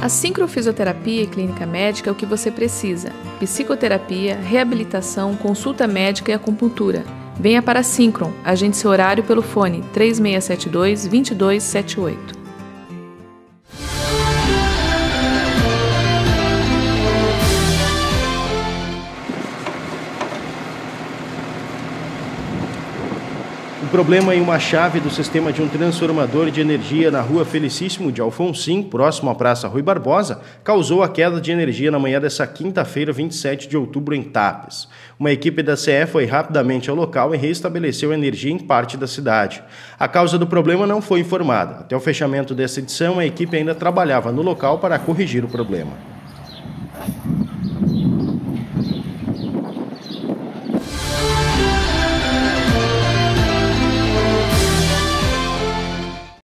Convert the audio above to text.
A sincrofisioterapia e clínica médica é o que você precisa. Psicoterapia, reabilitação, consulta médica e acupuntura. Venha para a Syncron. Agende seu horário pelo fone 3672-2278. O problema em uma chave do sistema de um transformador de energia na rua Felicíssimo de Alfonsim, próximo à Praça Rui Barbosa, causou a queda de energia na manhã desta quinta-feira, 27 de outubro, em Tapes. Uma equipe da CE foi rapidamente ao local e restabeleceu a energia em parte da cidade. A causa do problema não foi informada. Até o fechamento dessa edição, a equipe ainda trabalhava no local para corrigir o problema.